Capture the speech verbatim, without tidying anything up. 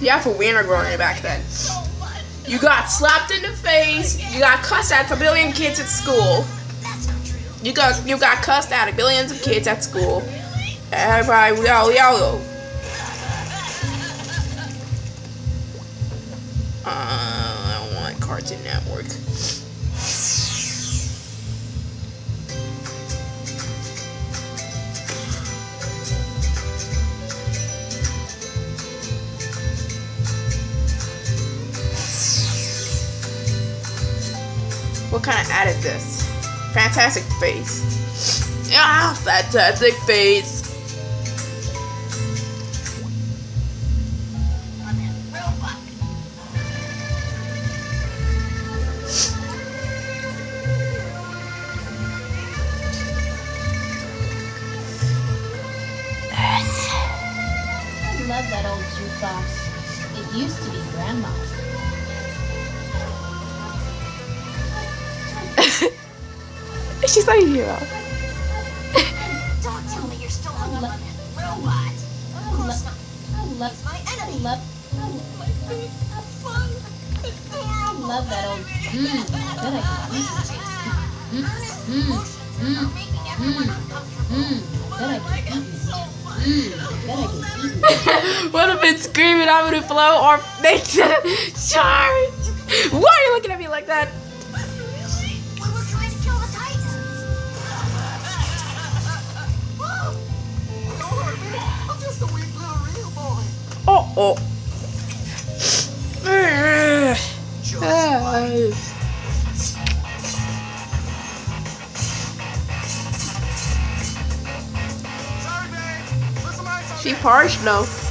Yeah, for winter growing back then. You got slapped in the face. You got cussed at a billion kids at school. You got you got cussed at a billions of kids at school. Everybody, yo, yo. Uh, I don't want Cartoon Network. What kind of ad is this? Fantastic face. Ah, fantastic face. I love that old jukebox. It used to be Grandma's. She's like a hero. Don't tell me you're still on the robot. Of course not. I love He's my enemy. I love My feet have fun. I Adorable. love that old mmm. Good idea. Ernest, Mm, emotions mm, are making everyone uncomfortable. Mmm. But Good I idea. like it so much. Mmm. Good idea. Would have been screaming out with a flow or make charge. Why are you looking at me like that? Really? We were trying to kill the Titan. Whoa! Don't hurt me. I'm just a weak little real boy. Oh oh. Sorry, babe. Listen, my She parched though.